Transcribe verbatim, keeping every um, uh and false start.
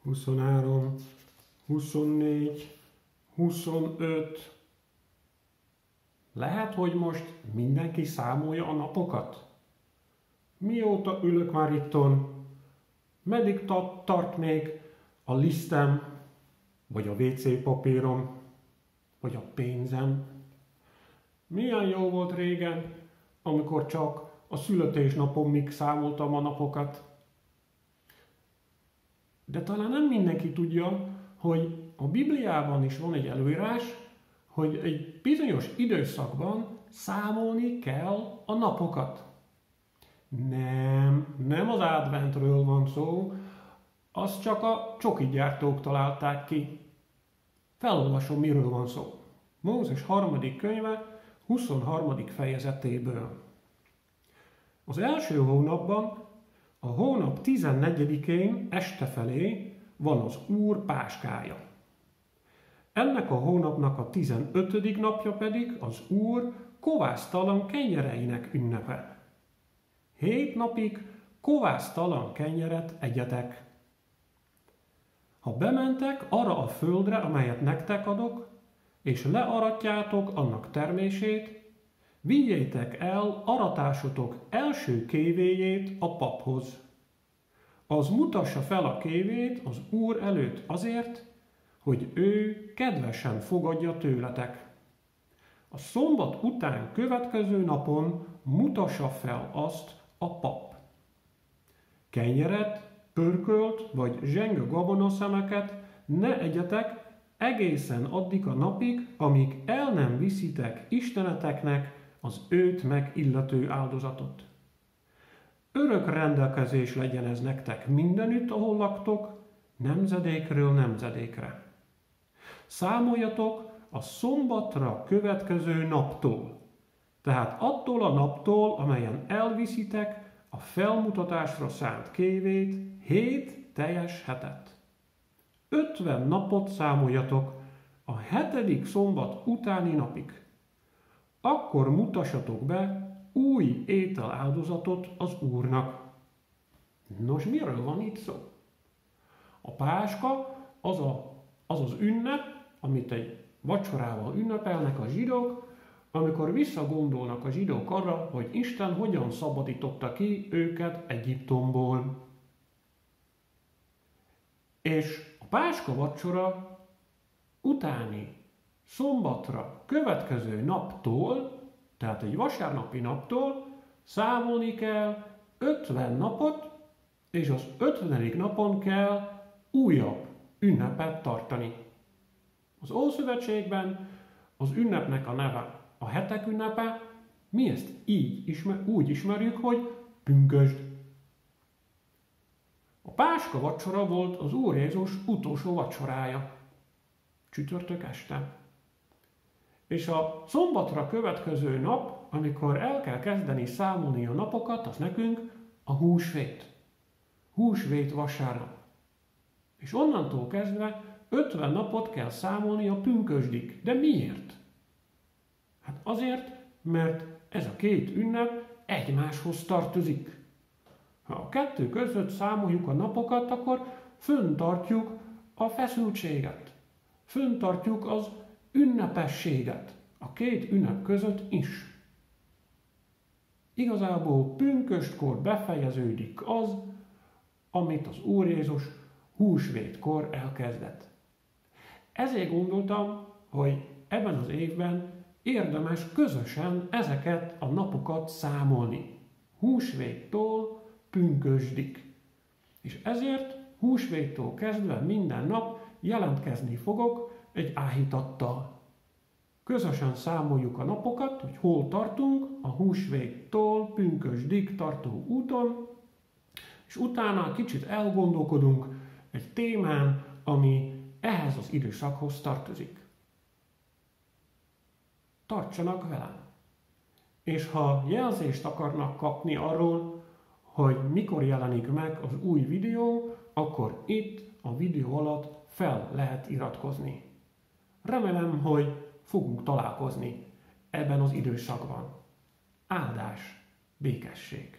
huszonhárom, huszonnégy, huszonöt. Lehet, hogy most mindenki számolja a napokat? Mióta ülök már itton? Meddig ta- tart még a lisztem, vagy a vé cé papírom, vagy a pénzem? Milyen jó volt régen, amikor csak a születésnapomig számoltam a napokat. De talán nem mindenki tudja, hogy a Bibliában is van egy előírás, hogy egy bizonyos időszakban számolni kell a napokat. Nem, nem az adventről van szó, azt csak a csokigyártók találták ki. Felolvasom, miről van szó. Mózes harmadik könyve, huszonharmadik fejezetéből. Az első hónapban, a hónap tizennegyedikén este felé van az Úr páskája. Ennek a hónapnak a tizenötödik napja pedig az Úr kovásztalan kenyereinek ünnepe. Hét napig kovásztalan kenyeret egyetek. Ha bementek arra a földre, amelyet nektek adok, és learatjátok annak termését, vigyétek el aratásotok első kévéjét a paphoz. Az mutassa fel a kévét az Úr előtt azért, hogy ő kedvesen fogadja tőletek. A szombat után következő napon mutassa fel azt a pap. Kenyeret, pörkölt vagy zsenge gabonaszemeket ne egyetek egészen addig a napig, amíg el nem viszitek isteneteknek az őt megillető áldozatot. Örök rendelkezés legyen ez nektek mindenütt, ahol laktok, nemzedékről nemzedékre. Számoljatok a szombatra következő naptól, tehát attól a naptól, amelyen elviszitek a felmutatásra szánt kévét, hét teljes hetet. Ötven napot számoljatok a hetedik szombat utáni napig. Akkor mutassatok be új ételáldozatot az Úrnak. Nos, miről van itt szó? A páska az a, az, az ünnep, amit egy vacsorával ünnepelnek a zsidók, amikor visszagondolnak a zsidók arra, hogy Isten hogyan szabadította ki őket Egyiptomból. És a páska vacsora utáni szombatra következő naptól, tehát egy vasárnapi naptól számolni kell ötven napot, és az ötvenedik napon kell újabb ünnepet tartani. Az Ószövetségben az ünnepnek a neve a hetek ünnepe, mi ezt így ismer, úgy ismerjük, hogy pünkösd. A páska vacsora volt az Úr Jézus utolsó vacsorája, csütörtök este. És a szombatra következő nap, amikor el kell kezdeni számolni a napokat, az nekünk a húsvét. Húsvét vasárnap. És onnantól kezdve ötven napot kell számolni a pünkösdig. De miért? Hát azért, mert ez a két ünnep egymáshoz tartozik. Ha a kettő között számoljuk a napokat, akkor föntartjuk a feszültséget. Föntartjuk az ünnepességet a két ünnep között is. Igazából pünköstkor befejeződik az, amit az Úr Jézus húsvétkor elkezdett. Ezért gondoltam, hogy ebben az évben érdemes közösen ezeket a napokat számolni. Húsvéttól pünkösdig. És ezért húsvéttól kezdve minden nap jelentkezni fogok egy áhítattal. Közösen számoljuk a napokat, hogy hol tartunk a húsvéttól pünkösdig tartó úton, és utána kicsit elgondolkodunk egy témán, ami ehhez az időszakhoz tartozik. Tartsanak velem! És ha jelzést akarnak kapni arról, hogy mikor jelenik meg az új videó, akkor itt a videó alatt fel lehet iratkozni. Remélem, hogy fogunk találkozni ebben az időszakban. Áldás, békesség!